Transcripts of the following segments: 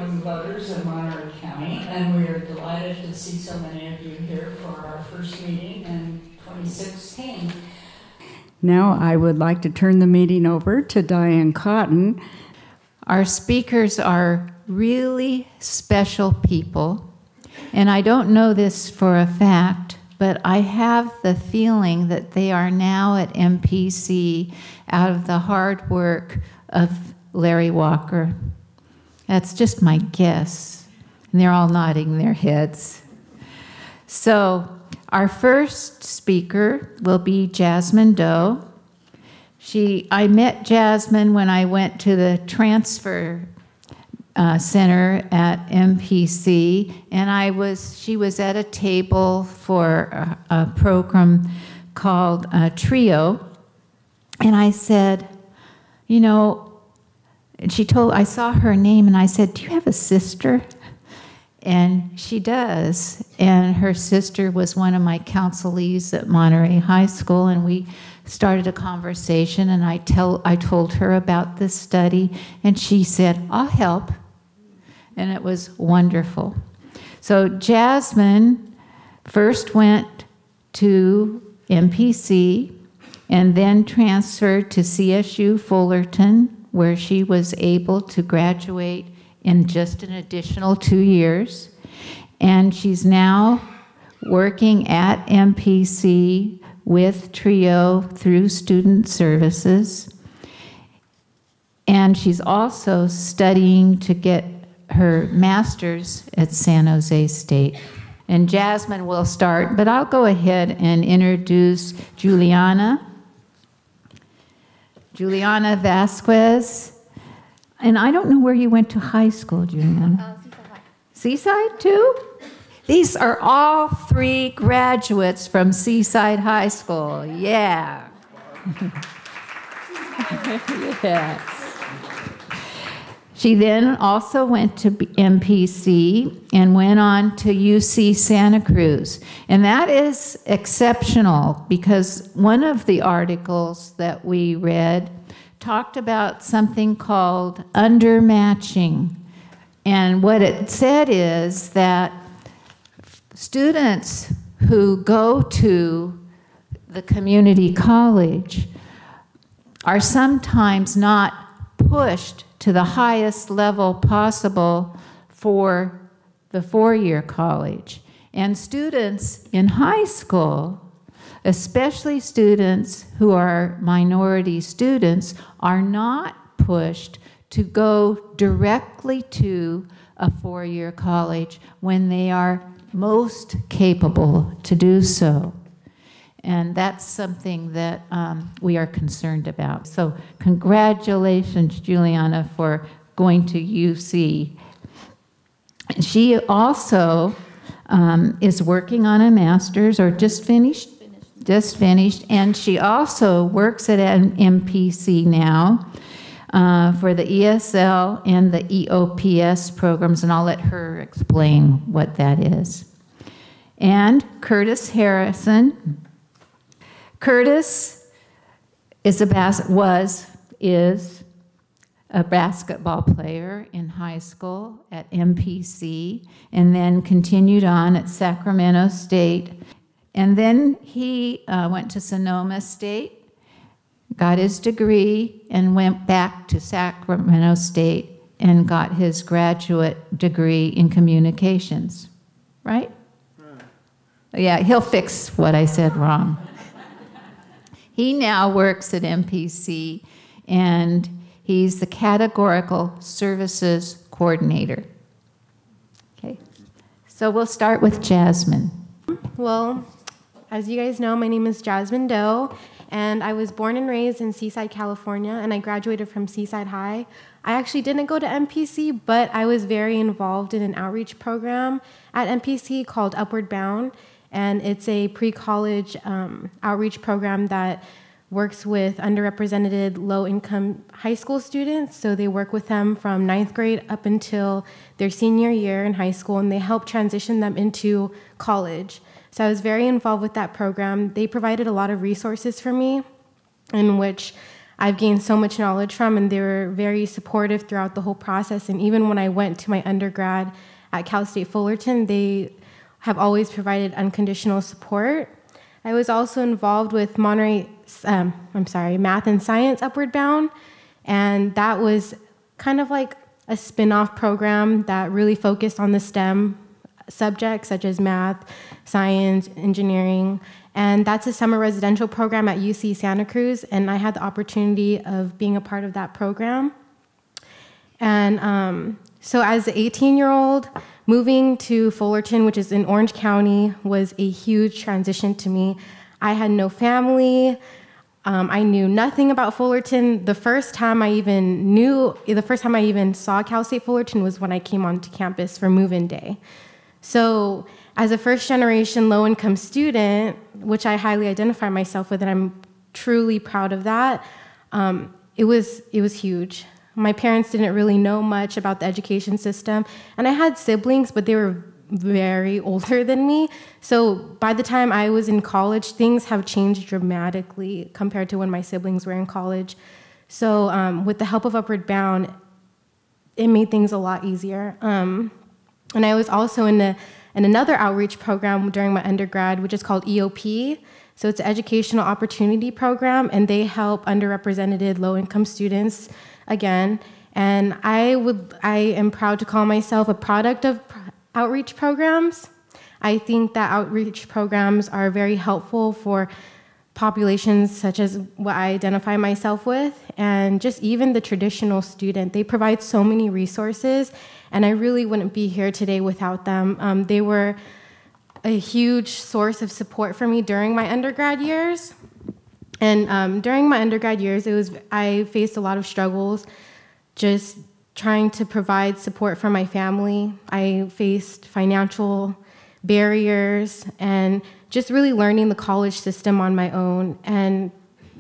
welcome voters of Monterey County, and we are delighted to see so many of you here for our first meeting in 2016. Now I would like to turn the meeting over to Diane Cotton. Our speakers are really special people, and I don't know this for a fact, but I have the feeling that they are now at MPC out of the hard work of Larry Walker. That's just my guess. And they're all nodding their heads. So our first speaker will be Jasmine Doe. I met Jasmine when I went to the transfer center at MPC, and she was at a table for a program called TRIO, and I said, you know, and I saw her name, and I said, do you have a sister? And she does, and her sister was one of my counselees at Monterey High School, and we started a conversation, and I told her about this study, and she said, I'll help. And it was wonderful. So Jasmine first went to MPC and then transferred to CSU Fullerton, where she was able to graduate in just an additional 2 years. And she's now working at MPC with TRIO through Student Services. And she's also studying to get her master's at San Jose State. And Jasmine will start, but I'll go ahead and introduce Juliana Vasquez. And I don't know where you went to high school, Juliana. Seaside too? These are all 3 graduates from Seaside High School. Yeah. Yes. She then also went to MPC and went on to UC Santa Cruz. And that is exceptional because one of the articles that we read talked about something called undermatching. And what it said is that students who go to the community college are sometimes not pushed to the highest level possible for the 4-year college. And students in high school, especially students who are minority students, are not pushed to go directly to a 4-year college when they are most capable to do so. And that's something that we are concerned about. So congratulations, Juliana, for going to UC. She also is working on a master's, or just finished? Just finished. And she also works at an MPC now for the ESL and the EOPS programs, and I'll let her explain what that is. And Curtis Harrison. Curtis is a basketball player in high school at MPC, and then continued on at Sacramento State. And then he went to Sonoma State, got his degree, and went back to Sacramento State and got his graduate degree in communications, right? Yeah, he'll fix what I said wrong. He now works at MPC, and he's the Categorical Services Coordinator. Okay, so we'll start with Jasmine. Well, as you guys know, my name is Jasmine Doe, and I was born and raised in Seaside, California, and I graduated from Seaside High. I actually didn't go to MPC, but I was very involved in an outreach program at MPC called Upward Bound. And it's a pre-college outreach program that works with underrepresented low-income high school students. So they work with them from 9th grade up until their senior year in high school, and they help transition them into college. So I was very involved with that program. They provided a lot of resources for me in which I've gained so much knowledge from, and they were very supportive throughout the whole process. And even when I went to my undergrad at Cal State Fullerton, they have always provided unconditional support. I was also involved with Monterey, Math and Science Upward Bound, and that was kind of like a spin-off program that really focused on the STEM subjects such as math, science, engineering, and that's a summer residential program at UC Santa Cruz, and I had the opportunity of being a part of that program. And so as an 18-year-old, moving to Fullerton, which is in Orange County, was a huge transition to me. I had no family. I knew nothing about Fullerton. The first time I even saw Cal State Fullerton was when I came onto campus for move-in day. So as a first-generation low-income student, which I highly identify myself with, and I'm truly proud of that, it was huge. My parents didn't really know much about the education system, and I had siblings, but they were very older than me. So by the time I was in college, things have changed dramatically compared to when my siblings were in college. So with the help of Upward Bound, it made things a lot easier. And I was also in another outreach program during my undergrad, which is called EOP. So it's an educational opportunity program, and they help underrepresented low-income students again. And I am proud to call myself a product of outreach programs. I think that outreach programs are very helpful for populations such as what I identify myself with, and just even the traditional student. They provide so many resources, and I really wouldn't be here today without them. They were a huge source of support for me during my undergrad years. And during my undergrad years, I faced a lot of struggles just trying to provide support for my family. I faced financial barriers and just really learning the college system on my own. And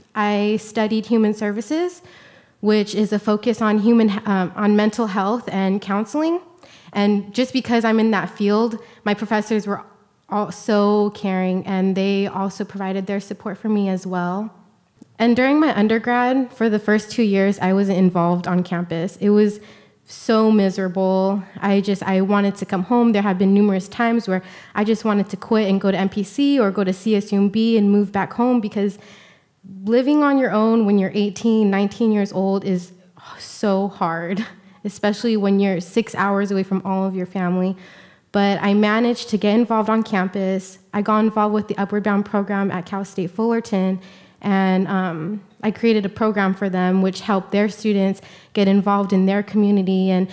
I studied human services, which is a focus on on mental health and counseling. And just because I'm in that field, my professors were all so caring, and they also provided their support for me as well. And during my undergrad, for the first 2 years, I wasn't involved on campus. It was so miserable. I wanted to come home. There have been numerous times where I just wanted to quit and go to MPC or go to CSUMB and move back home, because living on your own when you're 18, 19 years old is so hard, especially when you're 6 hours away from all of your family. But I managed to get involved on campus. I got involved with the Upward Bound program at Cal State Fullerton, and I created a program for them which helped their students get involved in their community and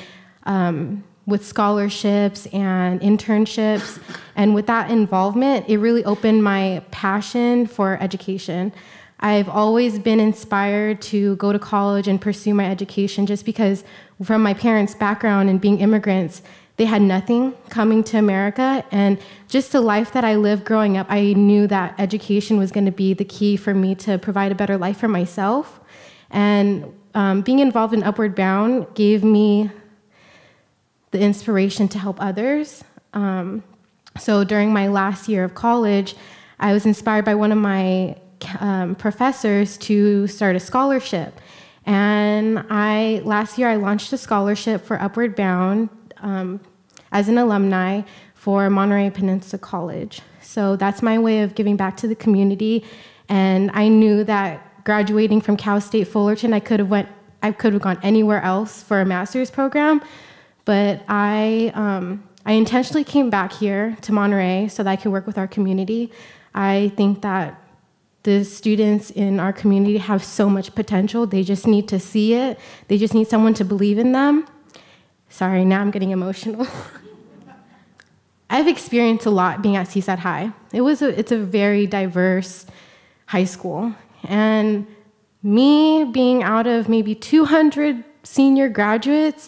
with scholarships and internships. And with that involvement, it really opened my passion for education. I've always been inspired to go to college and pursue my education, just because from my parents' background and being immigrants, they had nothing coming to America, and just the life that I lived growing up, I knew that education was going to be the key for me to provide a better life for myself. And being involved in Upward Bound gave me the inspiration to help others. So during my last year of college, I was inspired by one of my professors to start a scholarship. And last year I launched a scholarship for Upward Bound as an alumni for Monterey Peninsula College. So that's my way of giving back to the community. And I knew that graduating from Cal State Fullerton, I could have gone anywhere else for a master's program, but I intentionally came back here to Monterey so that I could work with our community. I think that the students in our community have so much potential. They just need to see it. They just need someone to believe in them. Sorry, now I'm getting emotional. I've experienced a lot being at Seaside High. It's a very diverse high school. And me being out of maybe 200 senior graduates,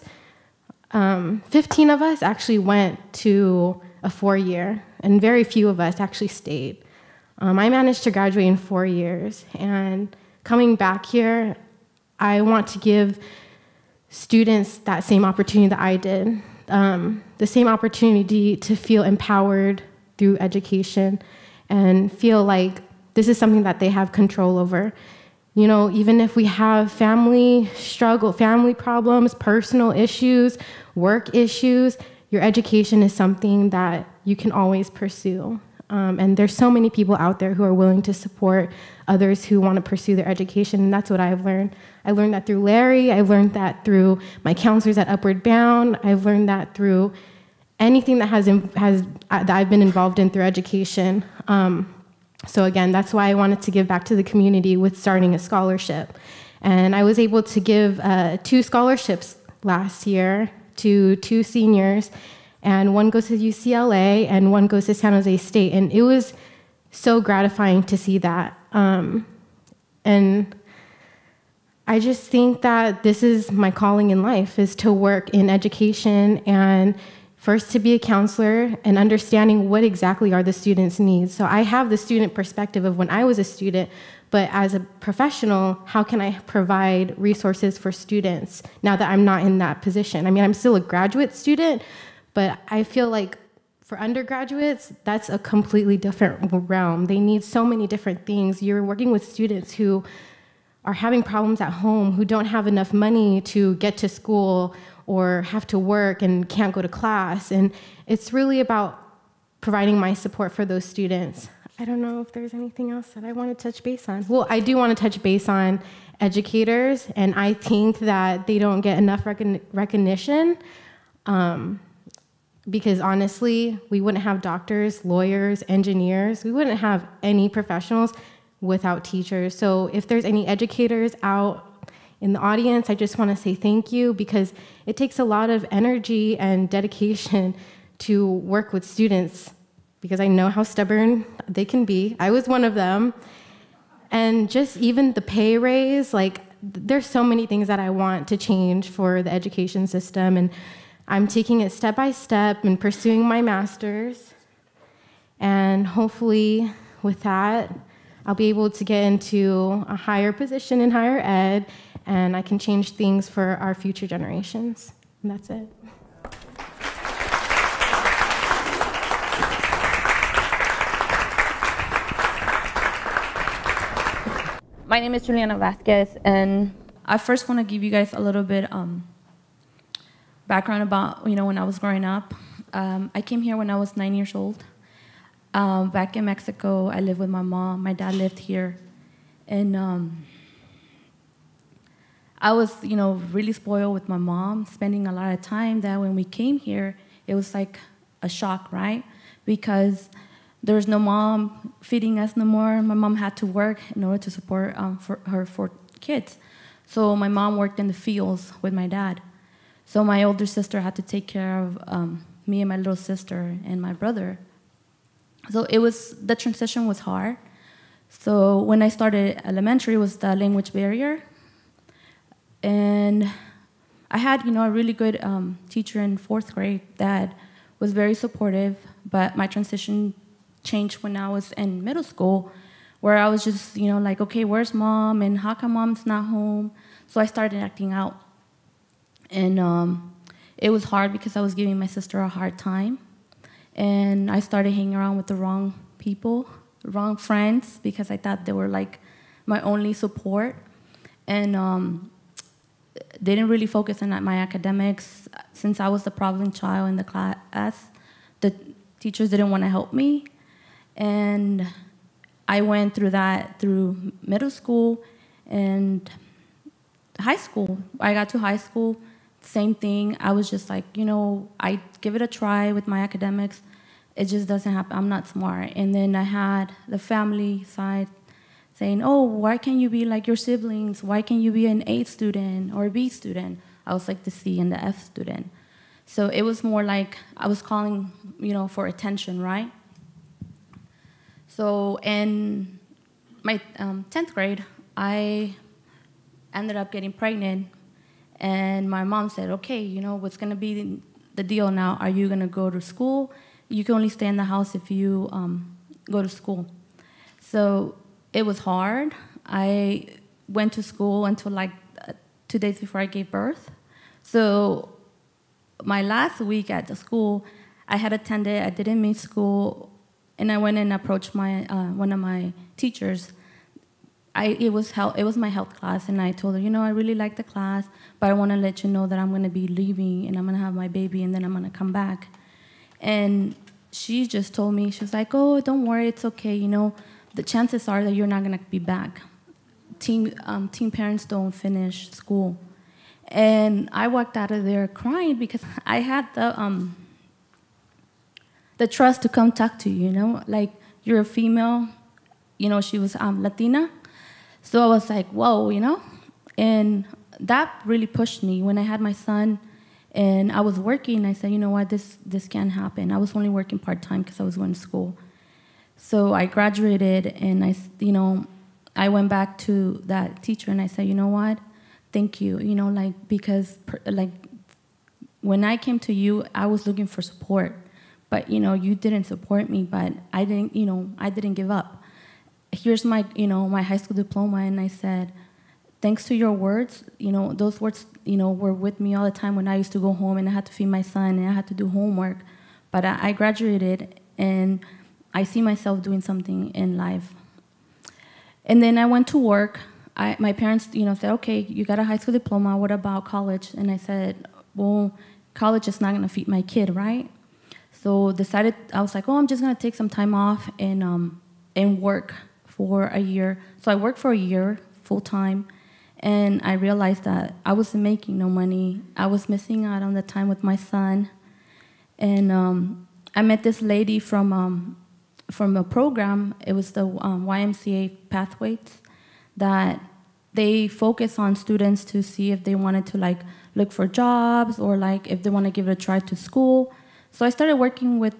15 of us actually went to a 4-year, and very few of us actually stayed. I managed to graduate in 4 years, and coming back here, I want to give students that same opportunity that I did, the same opportunity to feel empowered through education and feel like this is something that they have control over. You know, even if we have family struggle, family problems, personal issues, work issues, your education is something that you can always pursue. And there's so many people out there who are willing to support others who want to pursue their education, and that's what I've learned. I learned that through Larry. I've learned that through my counselors at Upward Bound. I've learned that through anything that that I've been involved in through education. So again, that's why I wanted to give back to the community with starting a scholarship. And I was able to give 2 scholarships last year to 2 seniors, and one goes to UCLA and one goes to San Jose State. And it was so gratifying to see that. And I just think that this is my calling in life, is to work in education, and first to be a counselor and understanding what exactly are the students' needs. So I have the student perspective of when I was a student, but as a professional, how can I provide resources for students now that I'm not in that position? I mean, I'm still a graduate student, but I feel like for undergraduates, that's a completely different realm. They need so many different things. You're working with students who are having problems at home, who don't have enough money to get to school or have to work and can't go to class. And it's really about providing my support for those students. I don't know if there's anything else that I want to touch base on. Well, I do want to touch base on educators, and I think that they don't get enough recognition because honestly, we wouldn't have doctors, lawyers, engineers. We wouldn't have any professionals without teachers. So if there's any educators out in the audience, I just want to say thank you, because it takes a lot of energy and dedication to work with students, because I know how stubborn they can be. I was one of them. And just even the pay raise, like there's so many things that I want to change for the education system, and I'm taking it step by step and pursuing my master's. And hopefully with that, I'll be able to get into a higher position in higher ed, and I can change things for our future generations. And that's it. My name is Juliana Vasquez, and I first want to give you guys a little bit background about, when I was growing up. I came here when I was 9 years old. Back in Mexico, I lived with my mom. My dad lived here. And I was, really spoiled with my mom, spending a lot of time that when we came here, it was like a shock, right? Because there's no mom feeding us no more. My mom had to work in order to support for her 4 kids. So my mom worked in the fields with my dad. So my older sister had to take care of me and my little sister and my brother. So the transition was hard. So when I started elementary, it was the language barrier. And I had, a really good teacher in 4th grade that was very supportive, but my transition changed when I was in middle school, where I was just, like, okay, where's mom? And how come mom's not home? So I started acting out. And it was hard because I was giving my sister a hard time. And I started hanging around with the wrong people, wrong friends, because I thought they were like my only support. And didn't really focus on my academics. Since I was the problem child in the class, the teachers didn't want to help me. And I went through that through middle school and high school. I got to high school, same thing. I was just like, I give it a try with my academics. It just doesn't happen. I'm not smart. And then I had the family side saying, oh, why can't you be like your siblings? Why can't you be an A student or a B student? I was like the C and the F student. So it was more like I was calling, for attention, right? So in my 10th grade, I ended up getting pregnant. And my mom said, okay, what's going to be the deal now? Are you going to go to school? You can only stay in the house if you go to school. So it was hard. I went to school until like 2 days before I gave birth. So my last week at the school, I had attended, I didn't miss school, and I went and approached my one of my teachers. it was my health class, and I told her, I really like the class, but I want to let you know that I'm going to be leaving, and I'm going to have my baby, and then I'm going to come back. And she just told me, she was like, oh, don't worry, it's okay. The chances are that you're not going to be back. Teen parents don't finish school. And I walked out of there crying because I had the trust to come talk to you, like you're a female, she was Latina. So I was like, whoa, and that really pushed me. When I had my son and I was working, I said, you know what, this can't happen. I was only working part-time because I was going to school. So I graduated, and I went back to that teacher and I said, you know what, thank you, because when I came to you, I was looking for support, but you didn't support me, but I didn't give up. Here's my my high school diploma, and I said, thanks to your words, those words were with me all the time when I used to go home and I had to feed my son and I had to do homework, but I graduated and I see myself doing something in life. And then I went to work. My parents, said, okay, you got a high school diploma, what about college? And I said, well, college is not going to feed my kid, right? So I was like, oh, I'm just going to take some time off and work for a year. So I worked for a year full-time, and I realized that I wasn't making no money. I was missing out on the time with my son. And I met this lady from a program. It was the YMCA Pathways, that they focus on students to see if they wanted to look for jobs or if they want to give it a try to school. So I started working with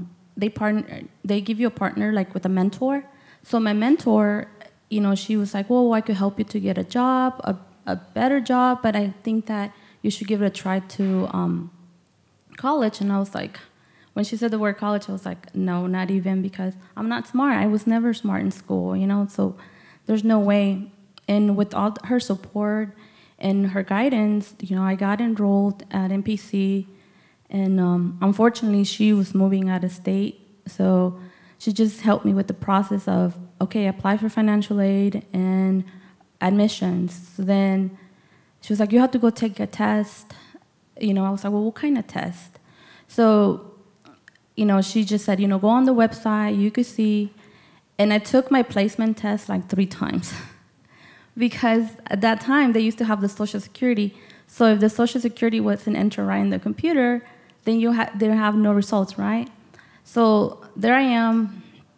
they give you a partner with a mentor. So my mentor, she was like, well, I could help you to get a job, a better job, but I think that you should give it a try to college. And I was like, when she said the word college, I was like, no, not even, because I'm not smart. I was never smart in school, so there's no way. And with all her support and her guidance, I got enrolled at MPC, and unfortunately, she was moving out of state, so she just helped me with the process of, okay, apply for financial aid and admissions. So then she was like, you have to go take a test. I was like, well, what kind of test? So she just said, go on the website, you could see. And I took my placement test 3 times because at that time they used to have the Social Security. So if the Social Security wasn't entered right in the computer, then they have no results, right? So there I am,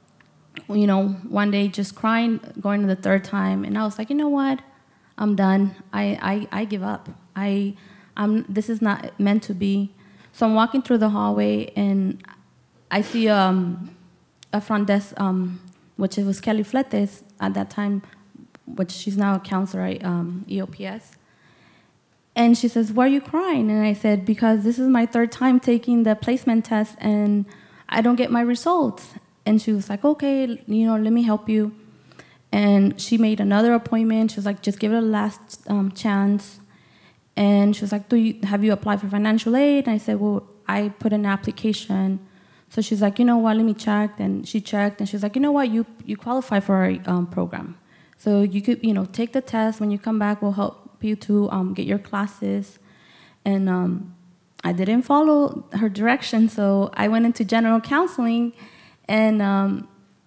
one day just crying, going to the 3rd time. And I was like, you know what? I'm done. I give up. This is not meant to be. So I'm walking through the hallway, and I see a front desk, which it was Kelly Fletes at that time, which she's now a counselor at EOPS. And she says, why are you crying? And I said, because this is my 3rd time taking the placement test, and I don't get my results. And she was like, okay, let me help you. And she made another appointment. She was like, just give it a last chance. And she was like, have you applied for financial aid? And I said, well, I put an application. So she's like, you know what, let me check. And she checked, and she's like, you know what, you qualify for our program. So you could, take the test. When you come back, we'll help you to get your classes. And I didn't follow her direction, so I went into general counseling, and I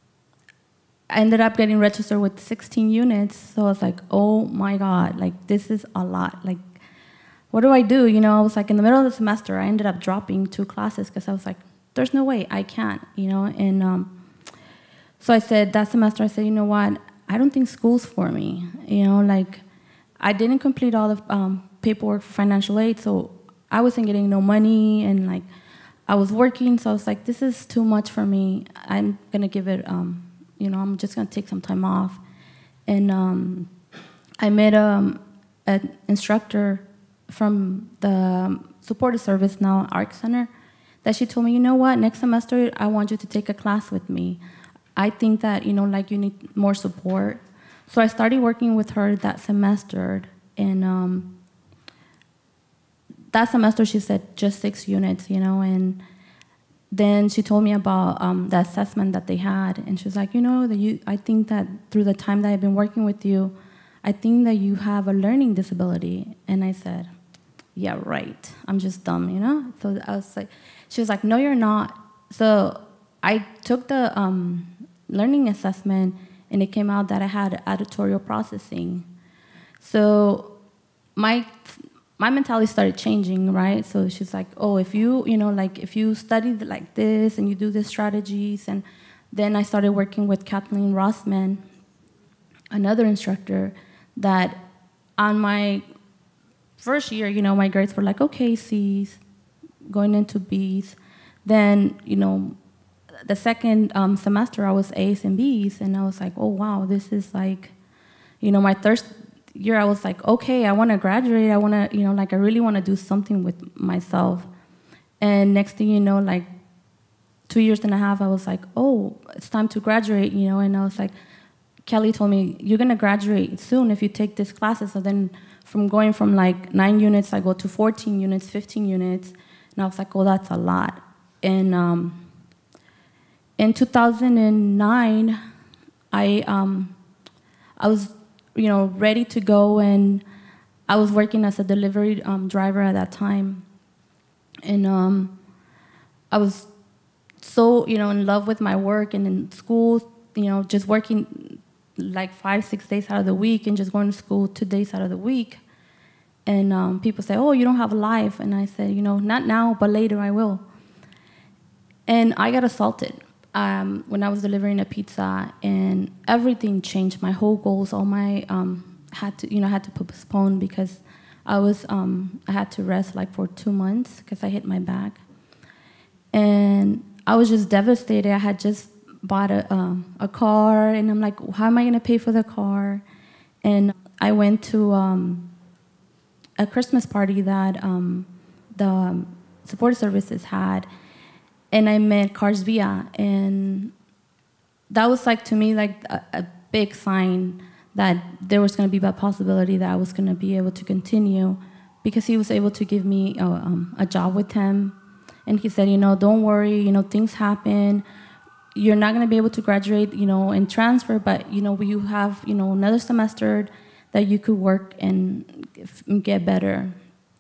ended up getting registered with 16 units. So I was like, oh my God, this is a lot. What do I do? I was in the middle of the semester, I ended up dropping 2 classes because I was like, there's no way, I can't, And so I said, that semester, I said, you know what, I don't think school's for me. I didn't complete all the paperwork for financial aid, so I wasn't getting no money, and I was working, so I was like, this is too much for me. I'm gonna give it, I'm just gonna take some time off. And I met an instructor from the supportive service now, ARC Center, that she told me, you know what, next semester I want you to take a class with me. I think that, you need more support. So I started working with her that semester, and that semester she said just 6 units, and then she told me about the assessment that they had, and she was like, I think that through the time that I've been working with you, I think that you have a learning disability. And I said, yeah, right. I'm just dumb, So I was like, she was like, no, you're not. So I took the learning assessment, and it came out that I had auditorial processing. So my mentality started changing, right? So she's like, oh, if you, if you study like this and you do these strategies, and then I started working with Kathleen Rossman, another instructor, that on my first year, my grades were like, okay, C's, going into B's. Then, the second semester I was A's and B's, and I was like, oh, wow, this is like, my third year I was like, okay, I want to graduate. I want to, I really want to do something with myself. And next thing you know, 2.5 years, I was like, oh, it's time to graduate, and I was like, Kelly told me, you're going to graduate soon if you take these classes. So then going from 9 units, I go to 14 units, 15 units. And I was like, oh, that's a lot. And in 2009, I was, ready to go, and I was working as a delivery driver at that time. And I was so, in love with my work, and in school, just working 5-6 days out of the week, and just going to school 2 days out of the week. And people say, oh, you don't have a life. And I said, not now, but later I will. And I got assaulted when I was delivering a pizza, and everything changed. My whole goals, all my had to postpone, because I had to rest for 2 months because I hit my back. And I was just devastated. I had just bought a car, and I'm like, how am I going to pay for the car? And I went to a Christmas party that the support services had, and I met Cars Via, and that was to me a big sign that there was going to be a possibility that I was going to be able to continue, because he was able to give me a job with him. And he said, don't worry, things happen. You're not going to be able to graduate, and transfer, but, you have, another semester that you could work and get better.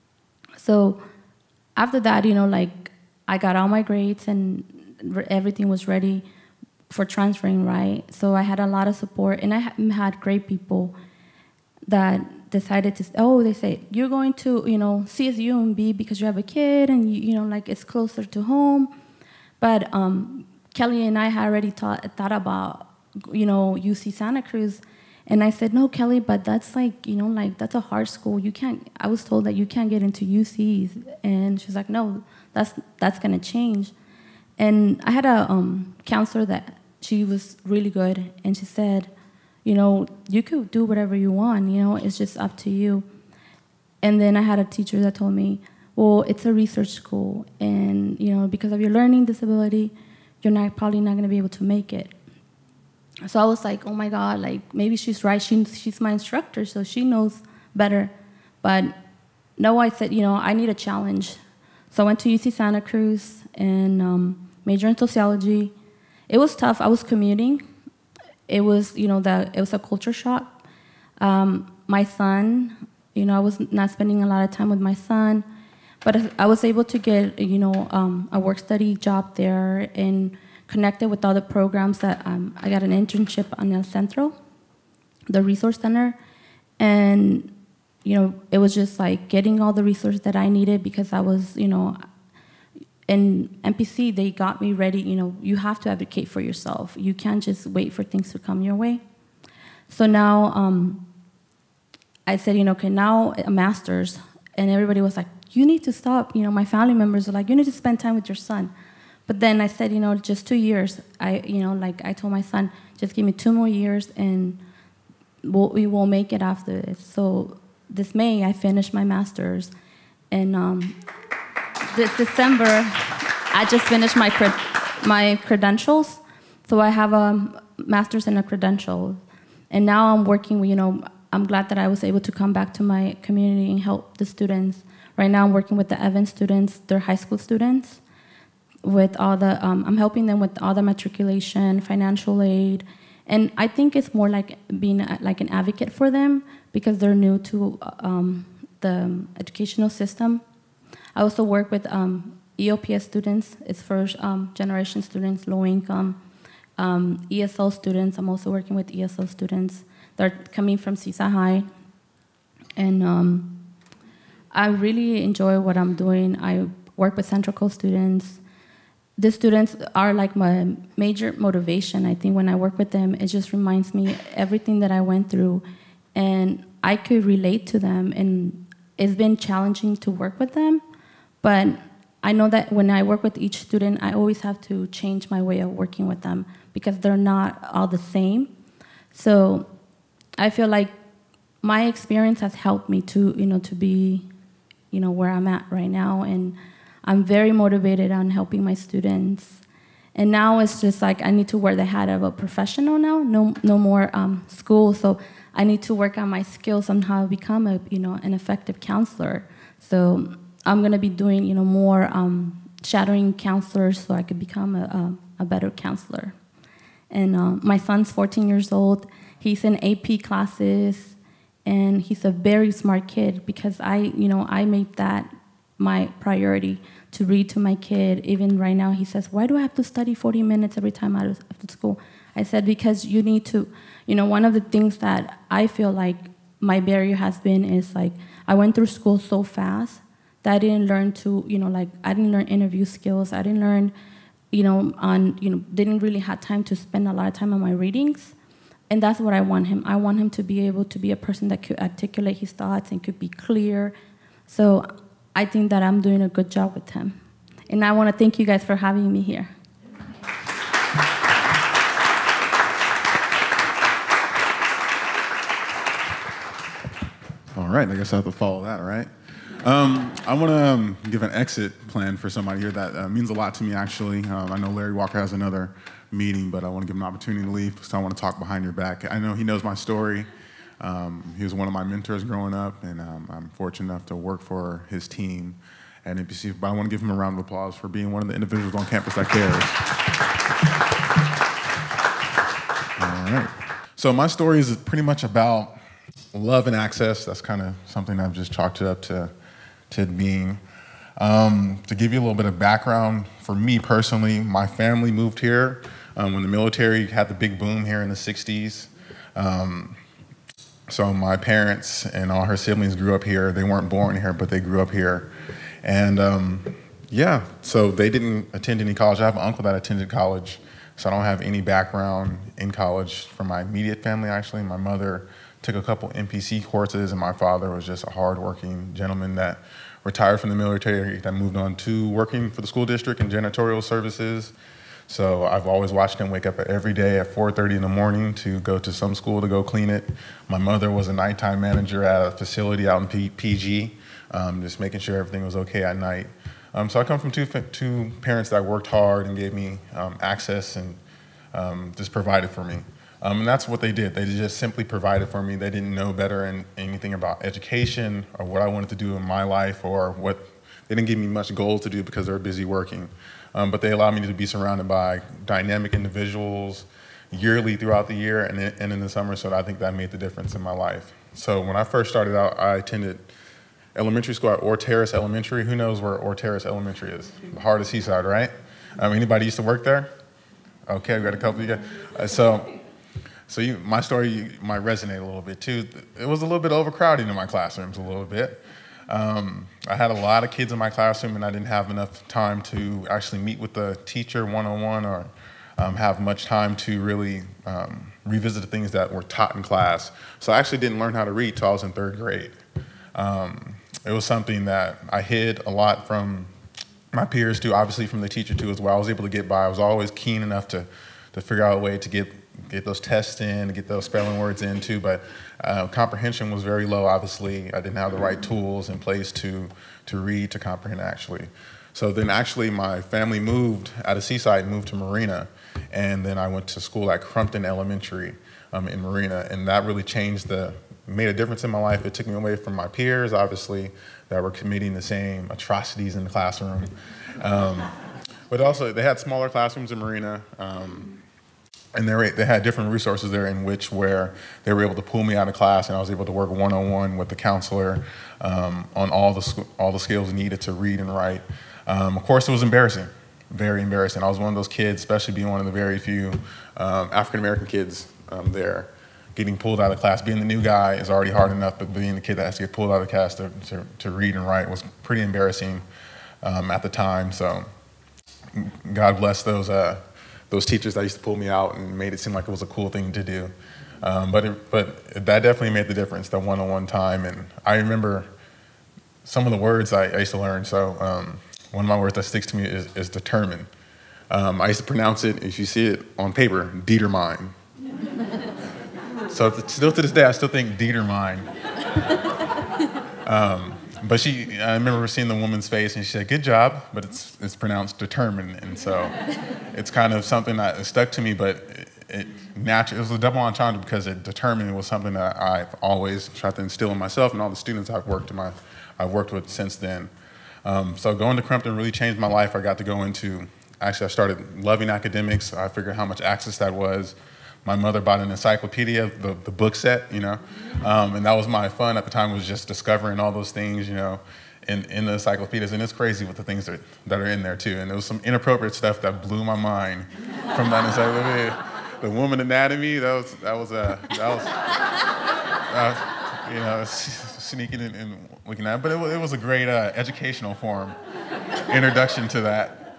So after that, I got all my grades, and everything was ready for transferring, right? So I had a lot of support, and I had great people that decided to, they say, you're going to, CSU and B because you have a kid, and, it's closer to home. But Kelly and I had already thought about, UC Santa Cruz. And I said, no, Kelly, but that's that's a hard school. I was told that you can't get into UCs. And she's like, no, that's going to change. And I had a counselor that she was really good. And she said, you could do whatever you want. It's just up to you. And then I had a teacher that told me, well, it's a research school. And, because of your learning disability, you're probably not going to be able to make it. So I was like, oh my God, maybe she's right. She's my instructor, so she knows better. But no, I said, I need a challenge. So I went to UC Santa Cruz and majored in sociology. It was tough. I was commuting. It was, it was a culture shock. My son, I was not spending a lot of time with my son, but I was able to get, a work-study job there, and connected with other programs that I got an internship on El Centro, the resource center. And, it was just getting all the resources that I needed, because I was, in MPC, they got me ready. You have to advocate for yourself. You can't just wait for things to come your way. So now I said, okay, now a master's. And everybody was like, you need to stop. My family members were like, you need to spend time with your son. But then I said, just 2 years. I told my son, just give me 2 more years, and we will make it after this. So this May, I finished my master's, and this December, I just finished my credentials. So I have a master's and a credential, and now I'm working. I'm glad that I was able to come back to my community and help the students. Right now, I'm working with the Evans students. They're high school students. with all the, I'm helping them with all the matriculation, financial aid, and I think it's more like being like an advocate for them because they're new to the educational system. I also work with EOPS students. It's first generation students, low income. ESL students. I'm also working with ESL students. They're coming from Seaside High. And I really enjoy what I'm doing. I work with Central Coast students. The students are like my major motivation. I think when I work with them, it just reminds me everything that I went through. And I could relate to them. And it's been challenging to work with them. But I know that when I work with each student, I always have to change my way of working with them because they're not all the same. So I feel like my experience has helped me to, to be, where I'm at right now. And I'm very motivated on helping my students. And now it's just like I need to wear the hat of a professional now, no more school. So I need to work on my skills on how to become an effective counselor. So I'm going to be doing, more shadowing counselors so I could become a better counselor. And my son's 14 years old. He's in AP classes, and he's a very smart kid because I made that my priority to read to my kid. Even right now, he says, "Why do I have to study 40 minutes every time out of school?" I said, because you need to, one of the things that I feel like my barrier has been is like I went through school so fast that I didn't learn to, I didn't learn interview skills. I didn't learn, didn't really have time to spend a lot of time on my readings. And that's what I want him. I want him to be able to be a person that could articulate his thoughts and could be clear. So I think that I'm doing a good job with him. And I want to thank you guys for having me here. All right, I guess I have to follow that, right? I want to give an exit plan for somebody here that means a lot to me, actually. I know Larry Walker has another meeting, but I want to give him an opportunity to leave because I want to talk behind your back. I know he knows my story. He was one of my mentors growing up, and I'm fortunate enough to work for his team at NPC. But I want to give him a round of applause for being one of the individuals on campus that cares. All right. So my story is pretty much about love and access. That's kind of something I've just chalked it up to being. To give you a little bit of background, for me personally, my family moved here when the military had the big boom here in the 60s. So my parents and all her siblings grew up here. They weren't born here, but they grew up here. And so they didn't attend any college. I have an uncle that attended college, so I don't have any background in college from my immediate family, actually. My mother took a couple NPC courses, and my father was just a hardworking gentleman that retired from the military, that moved on to working for the school district in janitorial services. So I've always watched him wake up every day at 4:30 in the morning to go to some school to go clean it. My mother was a nighttime manager at a facility out in PG, just making sure everything was okay at night. So I come from two parents that worked hard and gave me access and just provided for me. And that's what they did. They just simply provided for me. They didn't know better in anything about education or what I wanted to do in my life, or they didn't give me much goals to do because they were busy working. But they allowed me to be surrounded by dynamic individuals yearly throughout the year and in the summer, so I think that made the difference in my life. So when I first started out, I attended elementary school at Orr Terrace Elementary. Who knows where Orr Terrace Elementary is? The heart of Seaside, right? Anybody used to work there? Okay, we got a couple of you guys. So my story might resonate a little bit too. It was a little bit overcrowding in my classrooms a little bit. I had a lot of kids in my classroom, and I didn't have enough time to actually meet with the teacher one-on-one or have much time to really revisit the things that were taught in class. So I actually didn't learn how to read till I was in 3rd grade. It was something that I hid a lot from my peers too, obviously from the teacher too as well. I was able to get by. I was always keen enough to figure out a way to get those tests in, to get those spelling words in too, but comprehension was very low, obviously. I didn't have the right tools in place to read, to comprehend actually. So then actually my family moved out of Seaside, moved to Marina, and then I went to school at Crumpton Elementary in Marina, and that really made a difference in my life. It took me away from my peers, obviously, that were committing the same atrocities in the classroom. But also, they had smaller classrooms in Marina, and they had different resources there where they were able to pull me out of class, and I was able to work one-on-one with the counselor on all the skills needed to read and write. Of course, it was embarrassing, very embarrassing. I was one of those kids, especially being one of the very few African-American kids there. Getting pulled out of class, being the new guy is already hard enough, but being the kid that has to get pulled out of class to read and write was pretty embarrassing at the time. So God bless those teachers that used to pull me out and made it seem like it was a cool thing to do. But that definitely made the difference, the one-on-one time. And I remember some of the words I used to learn. So one of my words that sticks to me is determined. I used to pronounce it, if you see it on paper, Dietermine. So still to this day, I still think Dietermine. But I remember seeing the woman's face, and she said, "Good job," but it's pronounced determined, and so it's kind of something that stuck to me. But it was a double entendre because determined was something that I've always tried to instill in myself and all the students I've worked with since then. So going to Crumpton really changed my life. I I started loving academics. I figured how much access that was. My mother bought an encyclopedia, the book set, and that was my fun at the time, was just discovering all those things, in the encyclopedias. And it's crazy with the things that are in there too. And there was some inappropriate stuff that blew my mind from that encyclopedia. The woman anatomy, sneaking and looking at it. But it was a great educational form, introduction to that.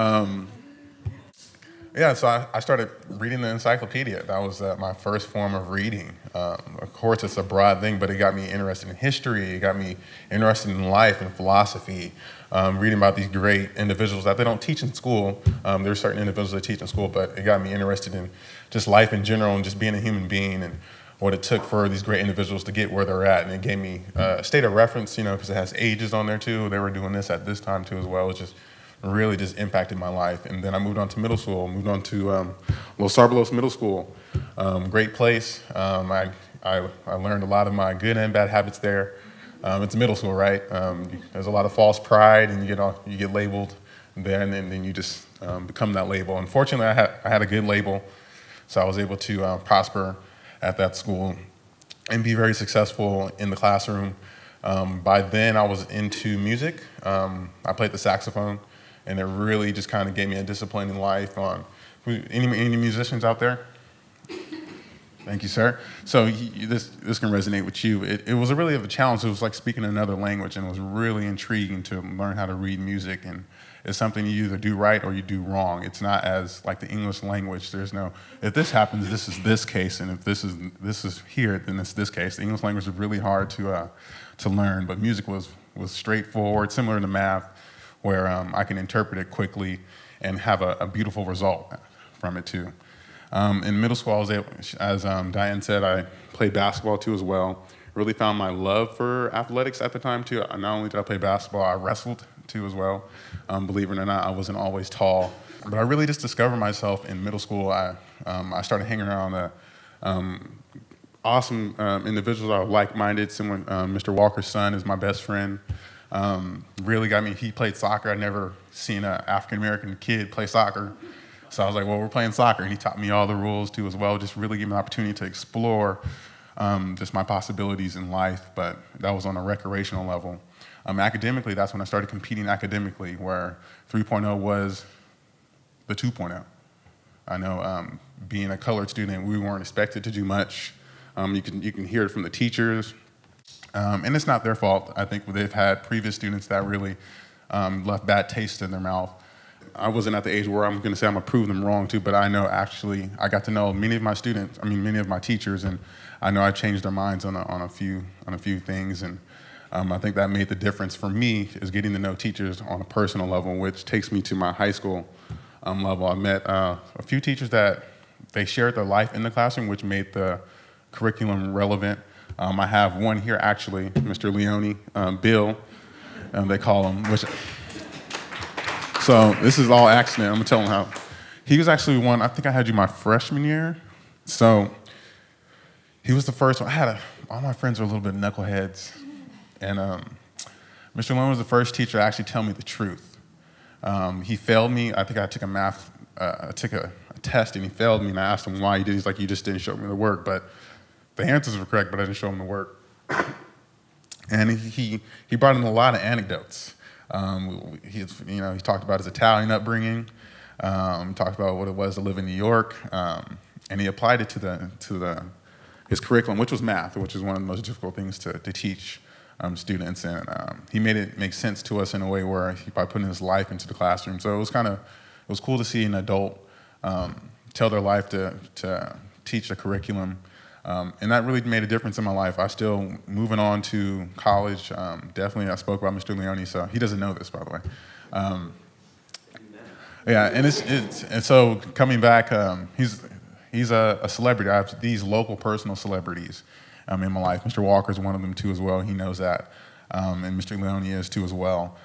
So I started reading the encyclopedia. That was my first form of reading. Of course, it's a broad thing, but it got me interested in history. It got me interested in life and philosophy, reading about these great individuals that they don't teach in school. There's certain individuals that teach in school, but it got me interested in just life in general and just being a human being and what it took for these great individuals to get where they're at. And it gave me a state of reference, because it has ages on there too. They were doing this at this time too as well. It's just really just impacted my life. And then I moved on to middle school, moved on to Los Arbolos Middle School. Great place. I learned a lot of my good and bad habits there. It's middle school, right? There's a lot of false pride, and you get labeled there, and then you just become that label. Unfortunately, I had a good label, so I was able to prosper at that school and be very successful in the classroom. By then, I was into music. I played the saxophone. And it really just kind of gave me a discipline in life. Any musicians out there? Thank you, sir. So this can resonate with you. It was really of a challenge. It was like speaking another language, and it was really intriguing to learn how to read music. And it's something you either do right or you do wrong. It's not as like the English language. There's no, if this happens, this is this case, and if this is here, then it's this case. The English language is really hard to learn, but music was straightforward, similar to math, where I can interpret it quickly and have a beautiful result from it too. In middle school, I was able, as Diane said, I played basketball too as well. Really found my love for athletics at the time too. Not only did I play basketball, I wrestled too as well. Believe it or not, I wasn't always tall. But I really just discovered myself in middle school. I started hanging around awesome individuals that are like-minded. Mr. Walker's son is my best friend. Really got me. He played soccer. I'd never seen an African-American kid play soccer. So I was like, well, we're playing soccer. And he taught me all the rules too as well, just really gave me an opportunity to explore just my possibilities in life. But that was on a recreational level. Academically, that's when I started competing academically, where 3.0 was the 2.0. I know being a colored student, we weren't expected to do much. You can hear it from the teachers. And it's not their fault. I think they've had previous students that really left bad taste in their mouth. I wasn't at the age where I'm going to say I'm going to prove them wrong too, but I know actually I got to know many of my teachers, and I know I changed their minds on a few things. And I think that made the difference for me, is getting to know teachers on a personal level, which takes me to my high school level. I met a few teachers that they shared their life in the classroom, which made the curriculum relevant. I have one here, actually, Mr. Leone, Bill, they call him. So this is all accident. I'm going to tell him how. He was actually one, I think I had you my freshman year. So he was the first one. All my friends were a little bit knuckleheads. And Mr. Leone was the first teacher to actually tell me the truth. He failed me. I think I took a test, and he failed me, and I asked him why he did. He's like, you just didn't show me the work. But the answers were correct, but I didn't show him the work. And he brought in a lot of anecdotes. He talked about his Italian upbringing. Talked about what it was to live in New York, and he applied it to his curriculum, which was math, which is one of the most difficult things to teach students. And he made it make sense to us in a way where by putting his life into the classroom. So it was cool to see an adult tell their life to teach the curriculum. And that really made a difference in my life. I still, moving on to college, definitely I spoke about Mr. Leone, so he doesn't know this, by the way. Yeah, and so coming back, he's a celebrity. I have these local personal celebrities in my life. Mr. Walker's one of them too as well. He knows that, and Mr. Leone is too as well.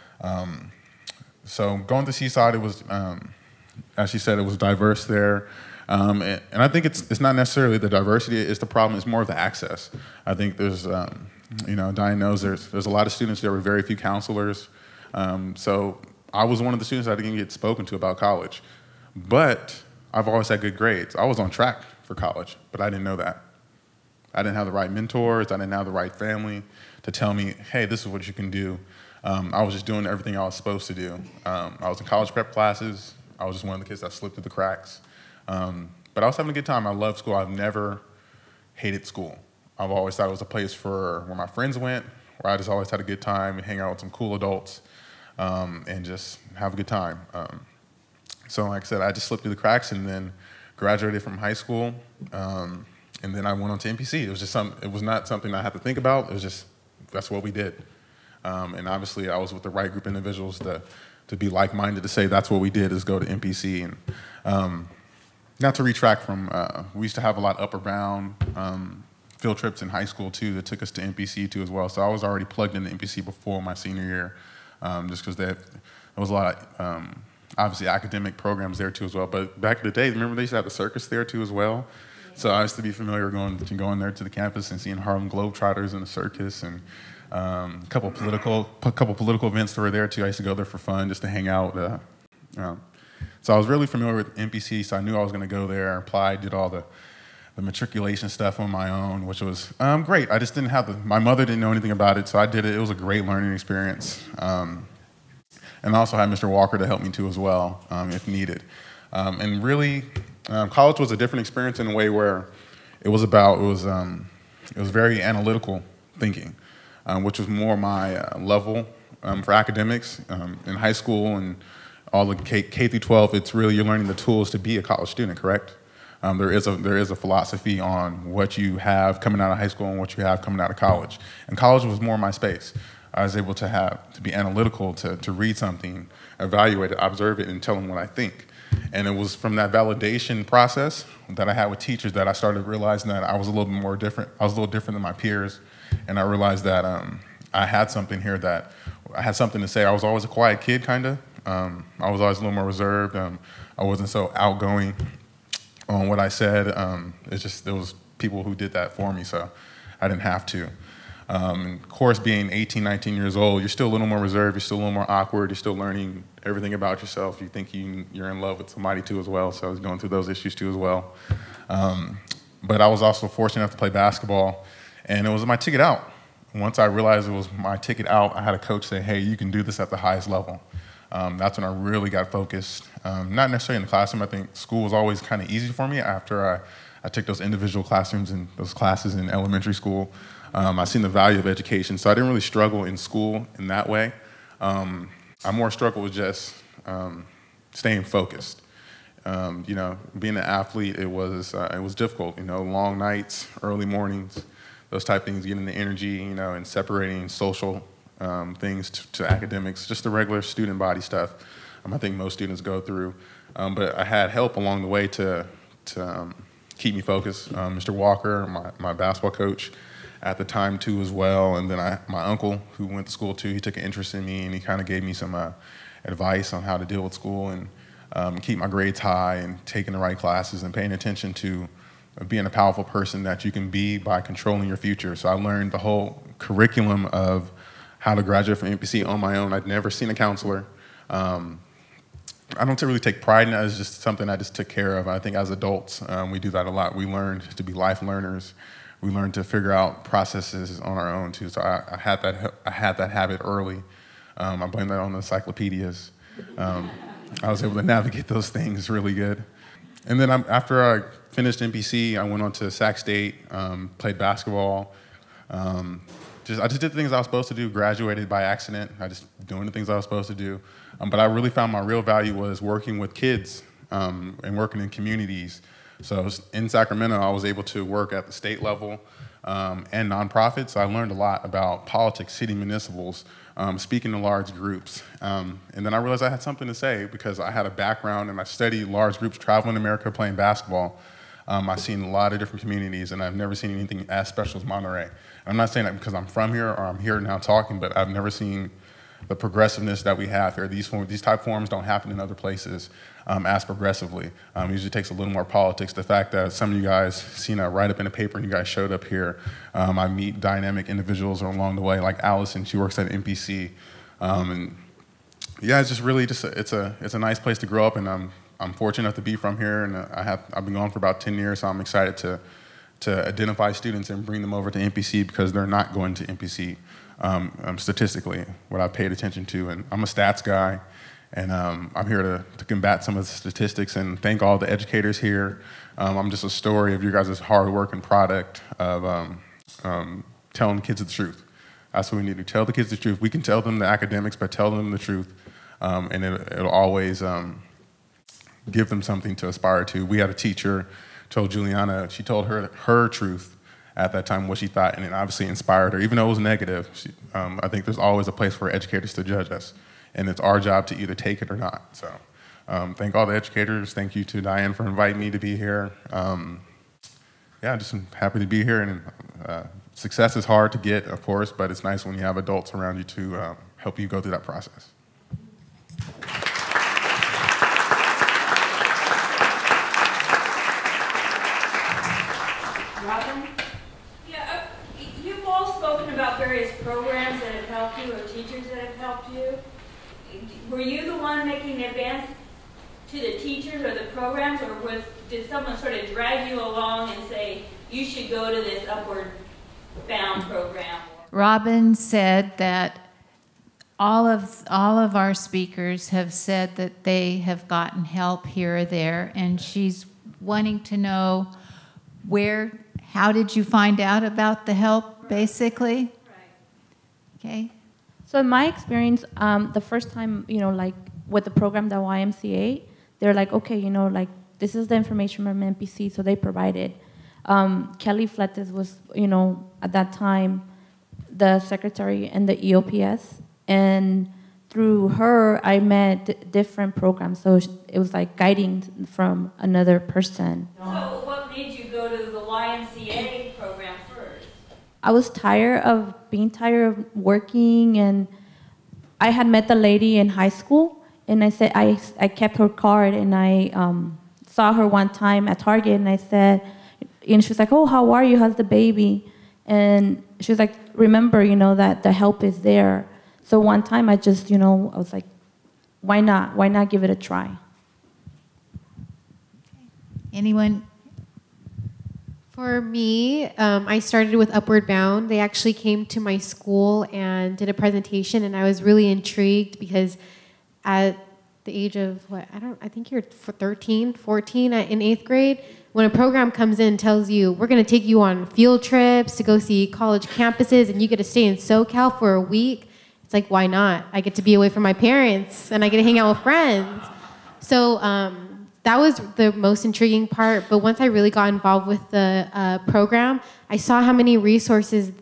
So going to Seaside, it was, as she said, it was diverse there. And I think it's not necessarily the diversity is the problem, it's more of the access. I think there's, Diane knows there's a lot of students, there were very few counselors. So I was one of the students that didn't get spoken to about college. But I've always had good grades. I was on track for college, but I didn't know that. I didn't have the right mentors, I didn't have the right family to tell me, hey, this is what you can do. I was just doing everything I was supposed to do. I was in college prep classes. I was just one of the kids that slipped through the cracks. But I was having a good time. I loved school. I've never hated school. I've always thought it was a place where my friends went, where I just always had a good time and hang out with some cool adults and just have a good time. So like I said, I just slipped through the cracks and then graduated from high school. And then I went on to MPC. It was not something I had to think about. It was just, that's what we did. And obviously I was with the right group of individuals to be like-minded to say that's what we did is go to MPC. And not to retract from, we used to have a lot of upper bound field trips in high school too that took us to MPC too as well. So I was already plugged into MPC before my senior year, just because there was a lot of, obviously academic programs there too as well. But back in the day, remember they used to have the circus there too as well? So I used to be familiar going there to the campus and seeing Harlem Globetrotters in the circus and a couple political events that were there too. I used to go there for fun just to hang out. So I was really familiar with MPC, so I knew I was going to go there, applied, did all the matriculation stuff on my own, which was great. I just didn't have my mother didn't know anything about it, so I did it. It was a great learning experience. And I also had Mr. Walker to help me too as well, if needed. And really, college was a different experience in a way where it was very analytical thinking, which was more my level for academics. In high school and all the K through 12, it's really you're learning the tools to be a college student, correct? There is a philosophy on what you have coming out of high school and what you have coming out of college. And college was more my space. I was able to be analytical, to read something, evaluate it, observe it, and tell them what I think. And it was from that validation process that I had with teachers that I started realizing that I was a little bit more different. I was a little different than my peers. And I realized that I had something here that I had something to say. I was always a quiet kid, kind of. I was always a little more reserved. I wasn't so outgoing on what I said. There was people who did that for me, so I didn't have to. And of course, being 18, 19 years old, you're still a little more reserved, you're still a little more awkward, you're still learning everything about yourself. You think you're in love with somebody too as well, so I was going through those issues too as well. But I was also fortunate enough to play basketball, and it was my ticket out. Once I realized it was my ticket out, I had a coach say, hey, you can do this at the highest level. That's when I really got focused. Not necessarily in the classroom. I think school was always kind of easy for me after I took those individual classrooms and those classes in elementary school. I seen the value of education, so I didn't really struggle in school in that way. I more struggled with just staying focused. Being an athlete, it was difficult. Long nights, early mornings, those type of things, getting the energy, and separating social things to academics, just the regular student body stuff. I think most students go through, but I had help along the way to keep me focused. Mr. Walker, my basketball coach at the time too as well, and then my uncle who went to school too, he took an interest in me and he kind of gave me some advice on how to deal with school and keep my grades high and taking the right classes and paying attention to being a powerful person that you can be by controlling your future. So I learned the whole curriculum of how to graduate from MPC on my own. I'd never seen a counselor. I don't really take pride in it. It's just something I just took care of. I think as adults, we do that a lot. We learn to be life learners. We learn to figure out processes on our own too. So I had that habit early. I blame that on the encyclopedias. I was able to navigate those things really good. And then after I finished NPC, I went on to Sac State, played basketball. I just did the things I was supposed to do, graduated by accident. I just doing the things I was supposed to do. But I really found my real value was working with kids and working in communities. So in Sacramento, I was able to work at the state level and nonprofits. So I learned a lot about politics, city municipals, speaking to large groups. And then I realized I had something to say because I had a background and I studied large groups traveling America playing basketball. I've seen a lot of different communities, and I've never seen anything as special as Monterey. I'm not saying that because I'm from here or I'm here now talking, but I've never seen the progressiveness that we have here. These type forums don't happen in other places as progressively. It usually takes a little more politics. The fact that some of you guys seen a write-up in a paper and you guys showed up here. I meet dynamic individuals along the way, like Allison. She works at NPC, and yeah, it's just really it's a nice place to grow up, and I'm fortunate enough to be from here, and I've been gone for about 10 years, so I'm excited to identify students and bring them over to NPC because they're not going to NPC statistically, what I paid attention to. And I'm a stats guy, and I'm here to combat some of the statistics and thank all the educators here. I'm just a story of your guys' hard work and product of telling kids the truth. That's what we need to tell the kids the truth. We can tell them the academics, but tell them the truth, and it'll always give them something to aspire to. We had a teacher told Juliana, she told her truth at that time, what she thought, and it obviously inspired her, even though it was negative. I think there's always a place for educators to judge us, and it's our job to either take it or not. So thank all the educators. Thank you to Diane for inviting me to be here. Yeah, just happy to be here, and success is hard to get, of course, but it's nice when you have adults around you to help you go through that process. Robin? Yeah, you've all spoken about various programs that have helped you or teachers that have helped you. Were you the one making the advance to the teachers or the programs, or did someone sort of drag you along and say, you should go to this Upward Bound program? Robin said that all of our speakers have said that they have gotten help here or there, and she's wanting to know how did you find out about the help, basically? Right. Okay. So in my experience, the first time, like with the program, the YMCA, they're like, okay, like this is the information from NPC, so they provided. Kelly Fletes was, at that time, the secretary in the EOPS, and through her, I met different programs. So it was like guiding from another person. So what made you go to the YMCA program first? I was tired of working, and I had met the lady in high school, and I said, I kept her card, and I saw her one time at Target, and I said, and she was like, oh, how are you? How's the baby? And she was like, remember, that the help is there. So one time I just, I was like, why not? Why not give it a try? Anyone? For me, I started with Upward Bound. They actually came to my school and did a presentation, and I was really intrigued because at the age of, I think you're 13, 14 in 8th grade, when a program comes in and tells you, we're going to take you on field trips to go see college campuses, and you get to stay in SoCal for a week, it's like, why not? I get to be away from my parents, and I get to hang out with friends. So that was the most intriguing part. But once I really got involved with the program, I saw how many resources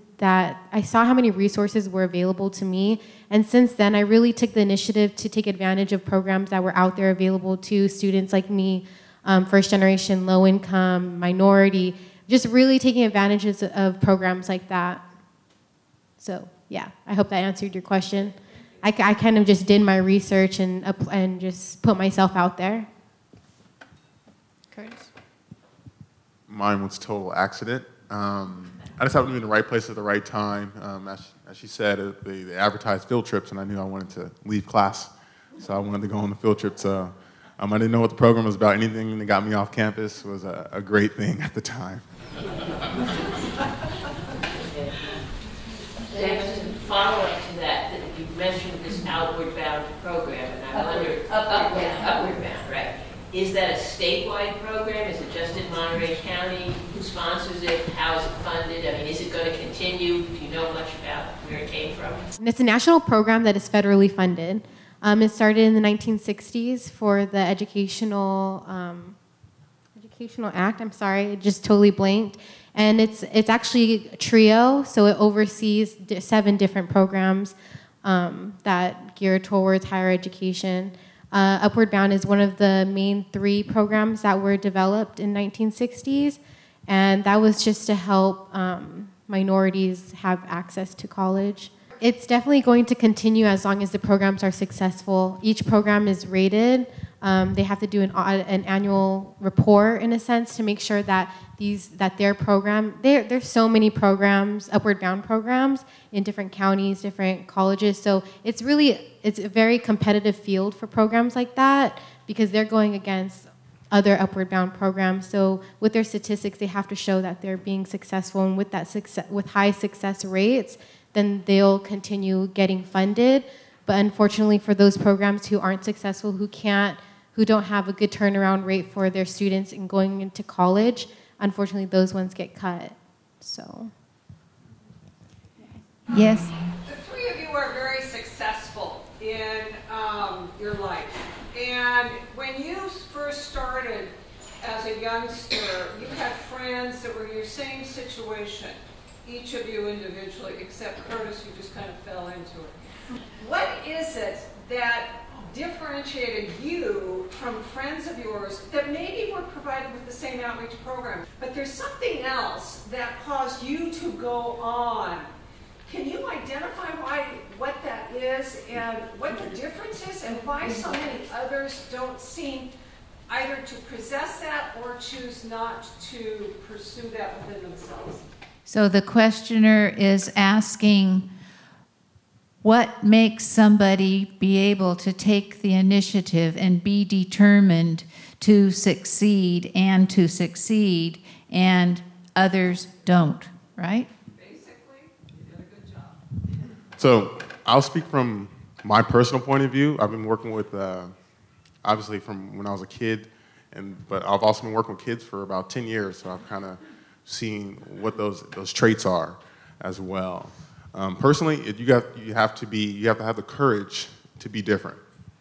were available to me. And since then, I really took the initiative to take advantage of programs that were out there available to students like me, first generation, low income, minority, just really taking advantages of programs like that. So yeah, I hope that answered your question. I kind of just did my research and just put myself out there. Curtis? Mine was total accident. I just happened to be in the right place at the right time. As she said, they advertised field trips, and I knew I wanted to leave class So I wanted to go on the field trip. So I didn't know what the program was about. Anything that got me off campus was a great thing at the time. There's a follow-up to that you mentioned this outward bound program, and I wonder, upward bound, right? Is that a statewide program? Is it just in Monterey County? Who sponsors it? How is it funded? I mean, is it going to continue? Do you know much about where it came from? It's a national program that is federally funded. It started in the 1960s for the Educational Act. I'm sorry, it just totally blanked. And it's actually a trio, so it oversees 7 different programs that gear towards higher education. Upward Bound is one of the main 3 programs that were developed in 1960s, and that was just to help minorities have access to college. It's definitely going to continue as long as the programs are successful. Each program is rated. They have to do an annual report, in a sense, to make sure that their program, there's so many programs, Upward Bound programs, in different counties, different colleges. So it's a very competitive field for programs like that, because they're going against other Upward Bound programs. So with their statistics, they have to show that they're being successful, and with that with high success rates, then they'll continue getting funded. But unfortunately, for those programs who aren't successful, who don't have a good turnaround rate for their students in going into college, unfortunately, those ones get cut. So, Yes. The 3 of you are very successful in your life. And when you first started as a youngster, you had friends that were in your same situation, each of you individually, except Curtis, who just kind of fell into it. What is it that differentiated you from friends of yours that maybe were provided with the same outreach program, but there's something else that caused you to go on? Can you identify what that is and what the difference is, and why so many others don't seem either to possess that or choose not to pursue that within themselves? So the questioner is asking, what makes somebody be able to take the initiative and be determined to succeed, and others don't, right? Basically, you did a good job. So I'll speak from my personal point of view. I've been working with, obviously from when I was a kid, but I've also been working with kids for about 10 years, so I've kind of seen what those traits are as well. Personally, you have to have the courage to be different.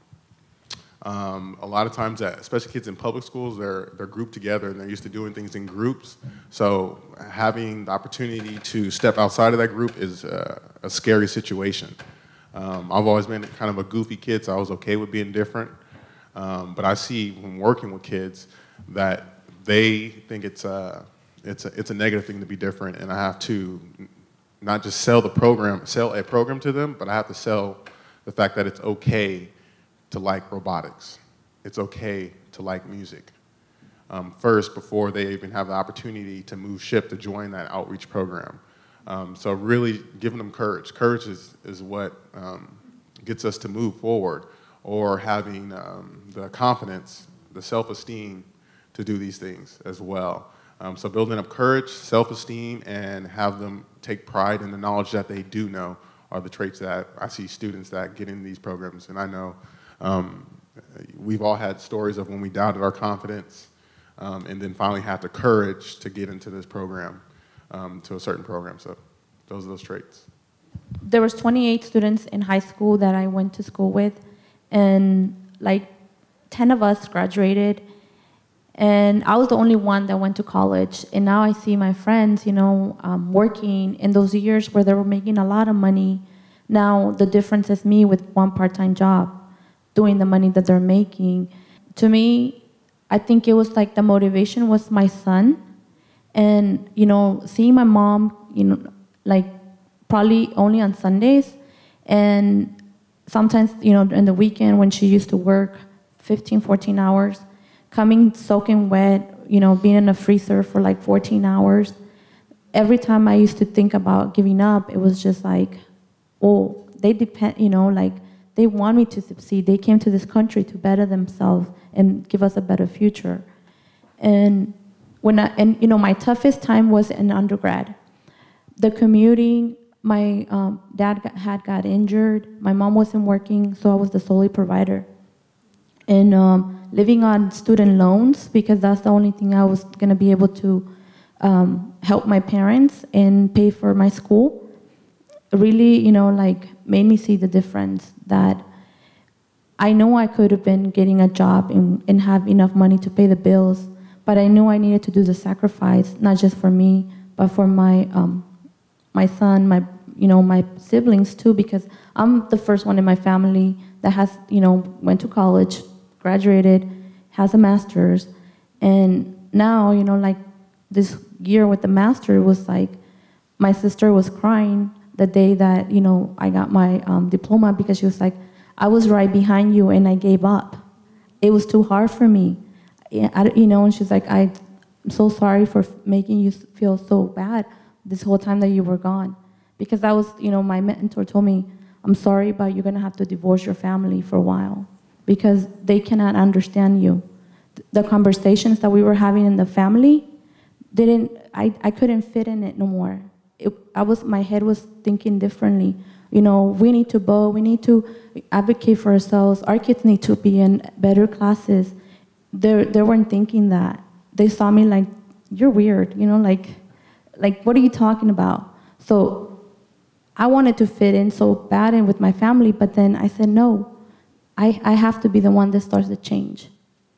A lot of times, especially kids in public schools, they're grouped together and they're used to doing things in groups. So having the opportunity to step outside of that group is a scary situation. I've always been kind of a goofy kid, so I was okay with being different. But I see when working with kids that they think it's a negative thing to be different, and I have to not just sell a program to them, but I have to sell the fact that it's okay to like robotics. It's okay to like music. First, before they even have the opportunity to move ship to join that outreach program. So really giving them courage. Courage is what gets us to move forward, or having the confidence, the self-esteem to do these things as well. So building up courage, self-esteem, and have them take pride in the knowledge that they do know are the traits that I see students that get in these programs. And I know we've all had stories of when we doubted our confidence and then finally had the courage to get into this program, to a certain program. So those are those traits. There was 28 students in high school that I went to school with, and like 10 of us graduated, and I was the only one that went to college. And now I see my friends, working in those years where they were making a lot of money. Now the difference is me with one part-time job, doing the money that they're making. To me, I think it was like the motivation was my son, and seeing my mom, like probably only on Sundays, and sometimes in the weekend when she used to work 15, 14 hours, coming soaking wet, being in a freezer for like 14 hours. Every time I used to think about giving up, it was just like, oh, they depend, like they want me to succeed. They came to this country to better themselves and give us a better future. And my toughest time was in undergrad. The commuting, my dad had got injured. My mom wasn't working, so I was the solely provider. And living on student loans, because that's the only thing I was going to be able to help my parents and pay for my school, really, made me see the difference that I know I could have been getting a job and have enough money to pay the bills, but I knew I needed to do the sacrifice, not just for me, but for my son, my siblings too, because I'm the first one in my family that has, went to college, graduated, has a master's, and now, this year with the master was like, my sister was crying the day that, I got my diploma, because she was like, I was right behind you and I gave up. It was too hard for me. And she's like, I'm so sorry for making you feel so bad this whole time that you were gone. Because that was, my mentor told me, I'm sorry, but you're gonna have to divorce your family for a while because they cannot understand you. The conversations that we were having in the family, I couldn't fit in it no more. My head was thinking differently. We need to vote, we need to advocate for ourselves, our kids need to be in better classes. They weren't thinking that. They saw me like, you're weird, like what are you talking about? So I wanted to fit in so bad in with my family, but then I said, no, I have to be the one that starts the change.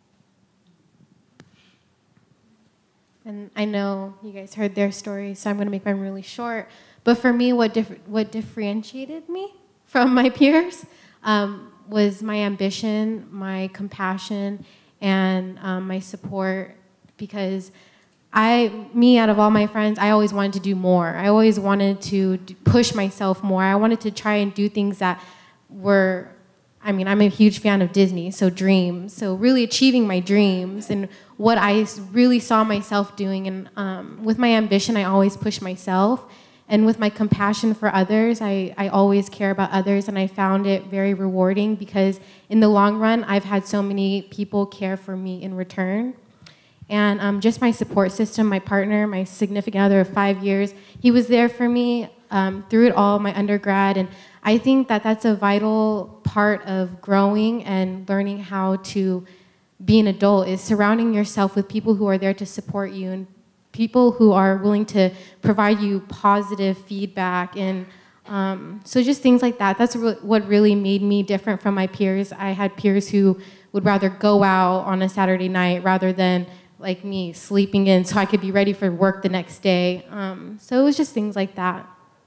And I know you guys heard their story, so I'm going to make mine really short. But for me, what differentiated me from my peers was my ambition, my compassion, and my support. Because out of all my friends, I always wanted to do more. I always wanted to push myself more. I wanted to try and do things that were, I'm a huge fan of Disney, so dreams. So really achieving my dreams and what I really saw myself doing. And with my ambition, I always push myself. And with my compassion for others, I always care about others. And I found it very rewarding because in the long run, I've had so many people care for me in return. And just my support system, my partner, my significant other of 5 years, he was there for me through it all, my undergrad. And I think that that's a vital part of growing and learning how to be an adult, is surrounding yourself with people who are there to support you and people who are willing to provide you positive feedback. And so just things like that. That's what really made me different from my peers. I had peers who would rather go out on a Saturday night rather than, like me, sleeping in so I could be ready for work the next day. So it was just things like that.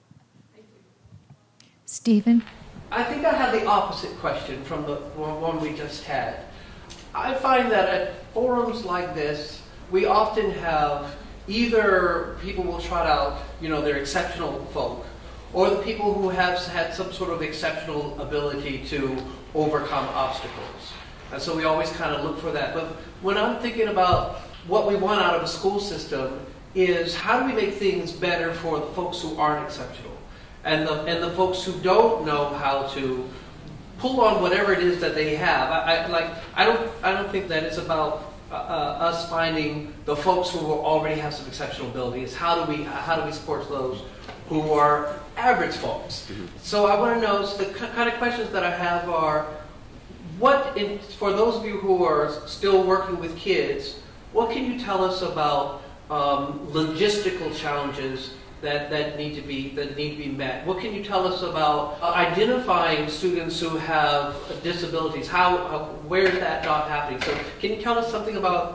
Stephen? I think I have the opposite question from the one we just had. I find that at forums like this, we often have either people will trot out, they're exceptional folk, or the people who have had some sort of exceptional ability to overcome obstacles. And so we always kind of look for that. But when I'm thinking about what we want out of a school system is how do we make things better for the folks who aren't exceptional? And the folks who don't know how to pull on whatever it is that they have. I don't think that it's about us finding the folks who already have some exceptional ability. It's how do we support those who are average folks? So I want to know, so the kind of questions that I have are, for those of you who are still working with kids, what can you tell us about logistical challenges that need to be met? What can you tell us about identifying students who have disabilities? Where is that not happening? So can you tell us something about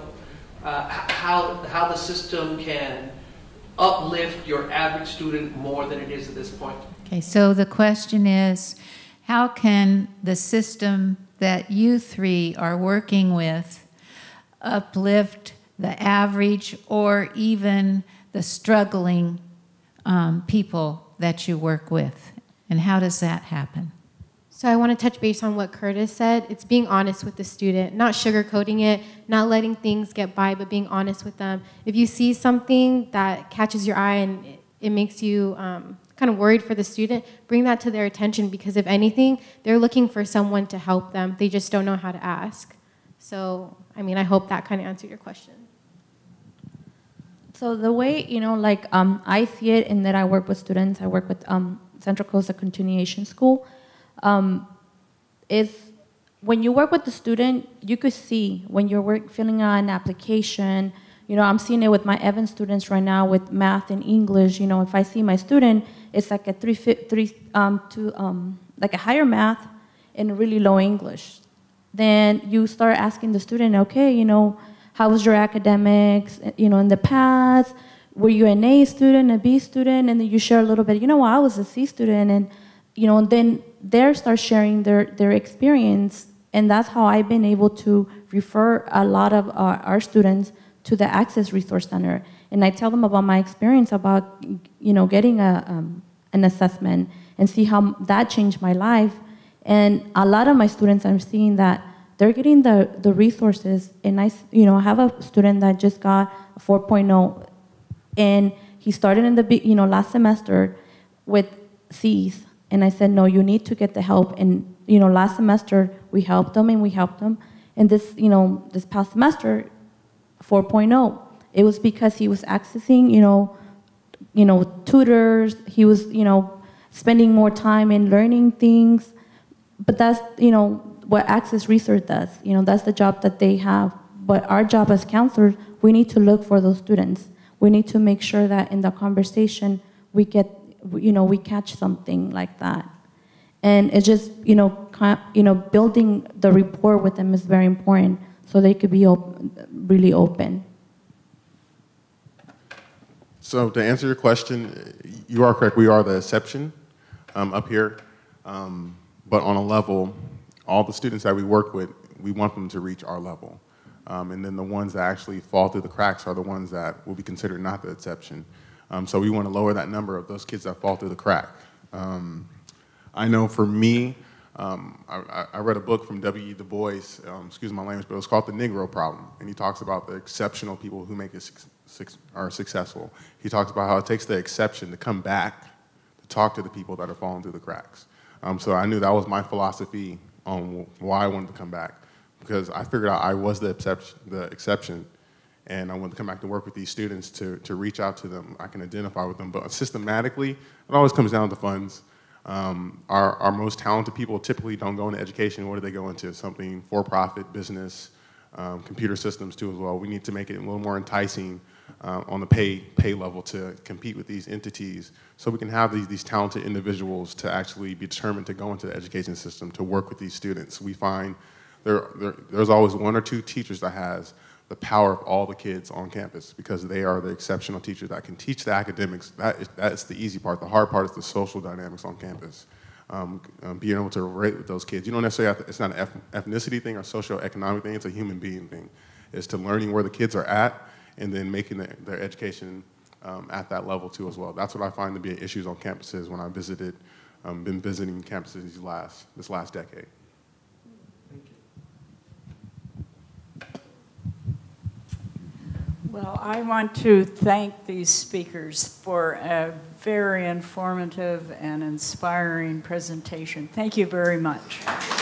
how the system can uplift your average student more than it is at this point? Okay, so the question is, how can the system that you three are working with uplift the average or even the struggling people that you work with? And how does that happen? So I want to touch base on what Curtis said. It's being honest with the student, not sugarcoating it, not letting things get by, but being honest with them. If you see something that catches your eye and it makes you kind of worried for the student, bring that to their attention, because if anything, they're looking for someone to help them. They just don't know how to ask. So, I mean, I hope that kind of answered your question. So the way, like I see it in that I work with students, I work with Central Coast Continuation School, is when you work with the student, you could see when you're filling out an application, I'm seeing it with my Evans students right now with math and English. If I see my student, it's like a like a higher math and really low English. Then you start asking the student, okay, how was your academics, in the past? Were you an A student, a B student? And then you share a little bit, well, I was a C student. And, then they start sharing their experience. And that's how I've been able to refer a lot of our students to the Access Resource Center. And I tell them about my experience about, getting an assessment and see how that changed my life. And a lot of my students, I'm seeing that they're getting the resources. And I have a student that just got a 4.0, and he started in the last semester with C's. And I said, no, you need to get the help. And last semester we helped them. And this this past semester, 4.0. It was because he was accessing tutors. He was spending more time in learning things. But that's what Access Research does. That's the job that they have. But our job as counselors, we need to look for those students. We need to make sure that in the conversation we get, we catch something like that. And it's just, building the rapport with them is very important, so they could be really open. So to answer your question, you are correct. We are the exception up here. But on a level, all the students that we work with, we want them to reach our level. And then the ones that actually fall through the cracks are the ones that will be considered not the exception. So we want to lower that number of those kids that fall through the crack. I know for me, I read a book from W. Du Bois, excuse my language, but it was called The Negro Problem. And he talks about the exceptional people who make it are successful. He talks about how it takes the exception to come back to talk to the people that are falling through the cracks. So I knew that was my philosophy on why I wanted to come back, because I figured out I was the exception, and I wanted to come back to work with these students to reach out to them. I can identify with them, but systematically, it always comes down to funds. Our most talented people typically don't go into education. What do they go into? Something for-profit, business, computer systems too as well. We need to make it a little more enticing on the pay level to compete with these entities, so we can have these talented individuals to actually be determined to go into the education system to work with these students. We find there's always one or two teachers that has the power of all the kids on campus, because they are the exceptional teachers that can teach the academics. That is the easy part. The hard part is the social dynamics on campus. Being able to relate with those kids. You don't necessarily have to, it's not an ethnicity thing or socioeconomic thing, it's a human being thing. It's to learning where the kids are at and then making their education at that level too as well. That's what I find to be issues on campuses when I been visiting campuses this last decade. Well, I want to thank these speakers for a very informative and inspiring presentation. Thank you very much.